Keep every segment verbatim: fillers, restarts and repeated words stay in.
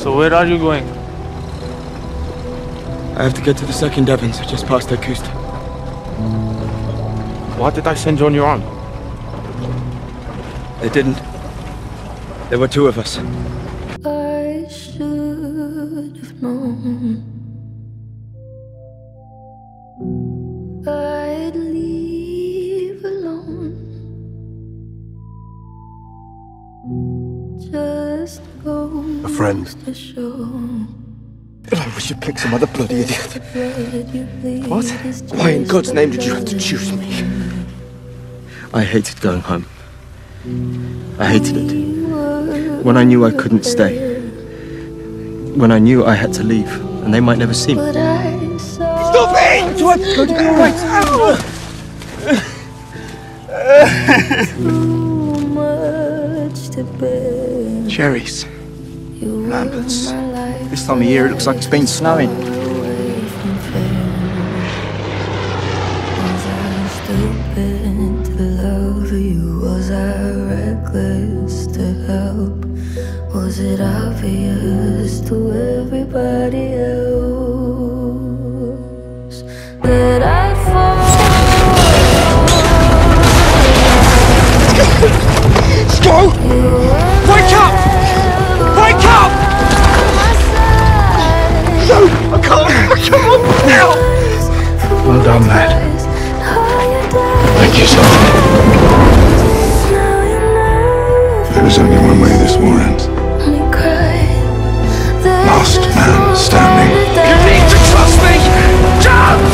So where are you going? I have to get to the second Devons, just past Irkutsk. Why did I send you on your own? They didn't. There were two of us. I should have known I'd leave alone. Just go A friend. to show. I wish you'd pick some other bloody idiot. What? Why in God's name did you have to choose me? I hated going home. I hated it. When I knew I couldn't stay. When I knew I had to leave, and they might never see me. Stop it! What? Go to your right. Cherries. Lamberts. This time of year it looks like it's been snowing. Was I reckless to help? Was it obvious to everybody else that I'd fall? Go! Wake up! Wake up! No! I can't! Come on now! Well done, lad. Thank you, Sergeant. There was only one way this war ends. Last man standing. You need to trust me! Jump!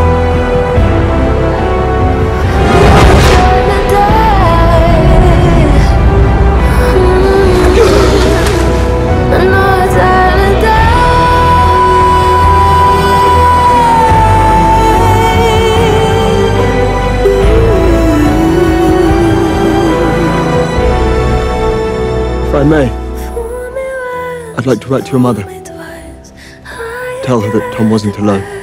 If I may, I'd like to write to your mother. Tell her that Tom wasn't alone.